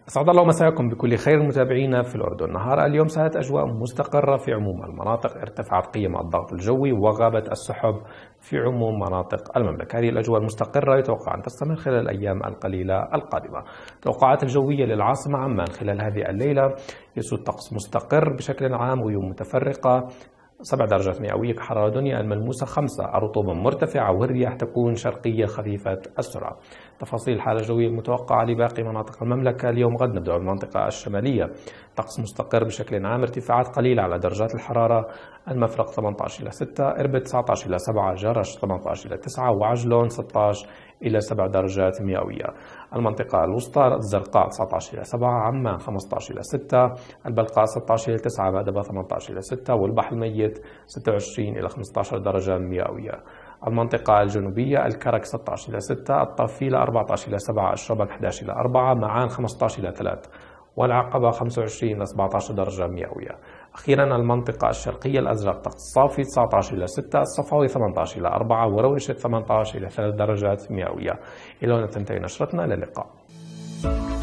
أسعد الله مساءكم بكل خير متابعينا في الأردن. نهار اليوم سادت أجواء مستقرة في عموم المناطق، ارتفعت قيم الضغط الجوي وغابت السحب في عموم مناطق المملكة. هذه الأجواء المستقرة يتوقع أن تستمر خلال الأيام القليلة القادمة. التوقعات الجوية للعاصمة عمان خلال هذه الليلة: يسود طقس مستقر بشكل عام، غيوم متفرقة، 7 درجات مئوية كحرارة دنيا الملموسة 5، الرطوبة مرتفعة والرياح تكون شرقية خفيفة السرعة. تفاصيل الحالة الجوية المتوقعة لباقي مناطق المملكة اليوم: غد نبدأ بالمنطقة الشمالية، طقس مستقر بشكل عام، ارتفاعات قليلة على درجات الحرارة، المفرق 18 إلى 6، إربد 19 إلى 7، جرش 18 إلى 9، وعجلون 16 إلى 7 درجات مئوية. المنطقة الوسطى: الزرقاء 19 إلى 7، عمان 15 إلى 6، البلقاء 16 إلى 9، بادبة 18 إلى 6، والبحر الميت 26 إلى 15 درجة مئوية. المنطقة الجنوبية: الكرك 16 إلى 6، الطفيلة 14 إلى 7، الشربك 11 إلى 4، معان 15 إلى 3، والعقبة 25 إلى 17 درجة مئوية. أخيرا المنطقة الشرقية: الأزرق طقس صافي 19 إلى 6، الصفاوي 18 إلى 4، ورويشة 18 إلى 3 درجات مئوية. إلى هنا تنتهي نشرتنا، إلى اللقاء.